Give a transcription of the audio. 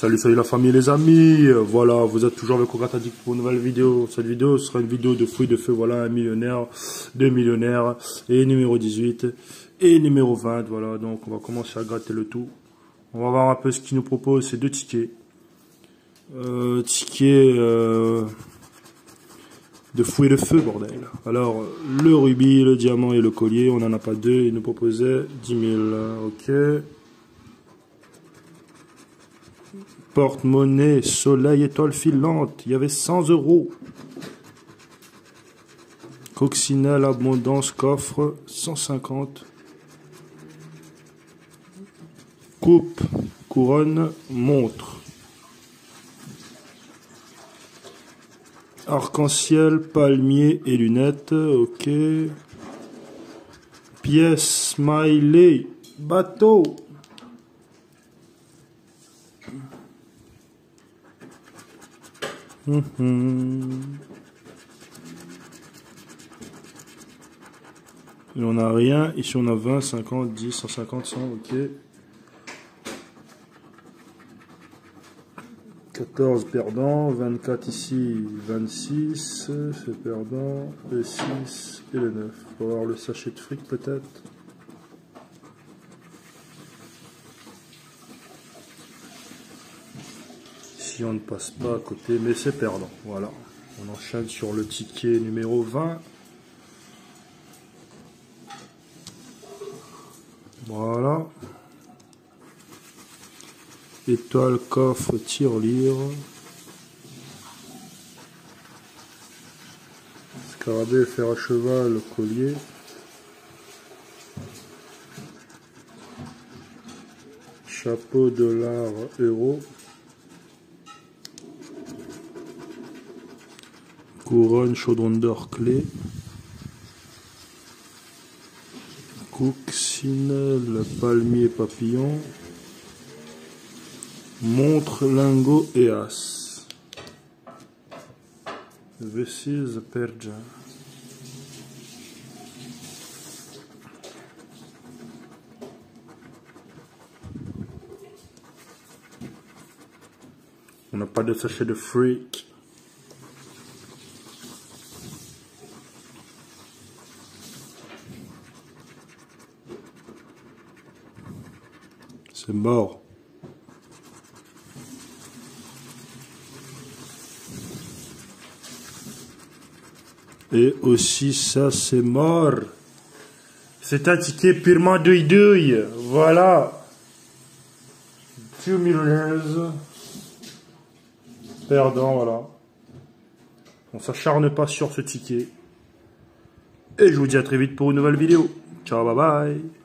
Salut, salut la famille et les amis. Voilà, vous êtes toujours avec Ogata Addict pour une nouvelle vidéo. Cette vidéo sera une vidéo de fruits de feu. Voilà, un millionnaire, 2 millionnaires et numéro 18 et numéro 20. Voilà, donc on va commencer à gratter le tout. On va voir un peu ce qu'il nous propose. C'est 2 tickets. Tickets de fouet de feu, bordel. Alors, le rubis, le diamant et le collier, on n'en a pas 2. Il nous proposait 10 000. Ok. Porte-monnaie, soleil, étoile filante, il y avait 100 €. Coccinelle, abondance, coffre, 150. Coupe, couronne, montre. Arc-en-ciel, palmier et lunettes, ok. Pièce, smiley, bateau. Ici on a rien, ici on a 20, 50, 10, 150, 100, ok. 14 perdants, 24 ici, 26, c'est perdant, le 6 et le 9. On va voir le sachet de fric peut-être. Si on ne passe pas à côté, mais c'est perdant. Voilà. On enchaîne sur le ticket numéro 20. Voilà. Étoile, coffre, tirelire. Scarabée, fer à cheval, collier. Chapeau, dollar, euro. Couronne, chaudron d'or, clé. Coccinelle, palmier, papillon. Montre, lingot et as. This is a perja. On n'a pas de sachet de freak. C'est mort. Et aussi ça, c'est mort. C'est un ticket purement douille-douille. Voilà. 2 millionnaires. Perdant, voilà. On s'acharne pas sur ce ticket. Et je vous dis à très vite pour une nouvelle vidéo. Ciao, bye bye.